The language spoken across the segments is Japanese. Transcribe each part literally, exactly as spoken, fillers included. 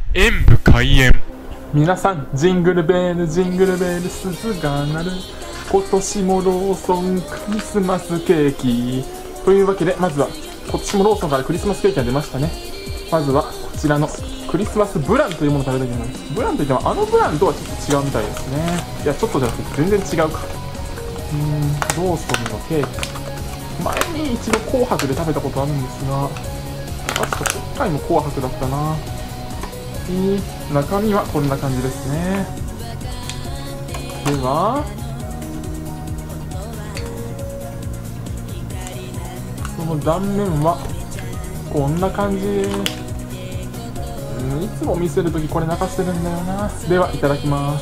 演武開演。 皆さん、ジングルベールジングルベール鈴が鳴る、今年もローソンクリスマスケーキというわけで、まずは今年もローソンからクリスマスケーキが出ましたね。まずはこちらのクリスマスブランというものを食べたいと思います。ブランといってもあのブランとはちょっと違うみたいですね。いや、ちょっとじゃなくて全然違うか。うーんローソンのケーキ、前に一度紅白で食べたことあるんですが、確か今回も紅白だったな。中身はこんな感じですね。ではその断面はこんな感じ。うんいつも見せるときこれ泣かせてるんだよな。ではいただきます。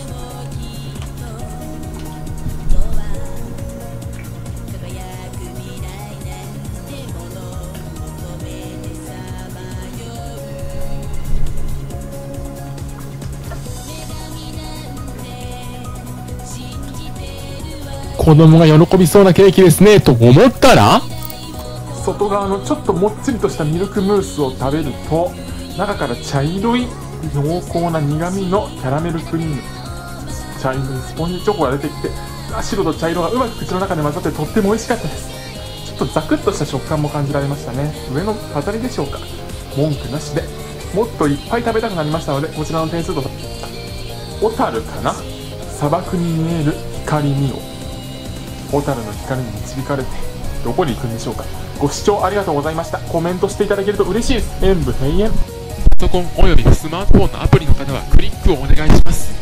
子供が喜びそうなケーキですねと思ったら、 外側のちょっともっちりとしたミルクムースを食べると、中から茶色い濃厚な苦味のキャラメルクリーム、茶色いスポンジチョコが出てきて、白と茶色がうまく口の中で混ざってとっても美味しかったです。ちょっとザクッとした食感も感じられましたね。上の飾りでしょうか。文句なしでもっといっぱい食べたくなりましたので、こちらの点数と小樽かな。砂漠に見える光見よ。小樽の光に導かれてどこに行くんでしょうか。ご視聴ありがとうございました。コメントしていただけると嬉しいです。演武閉園。 パソコンおよびスマートフォンのアプリの方はクリックをお願いします。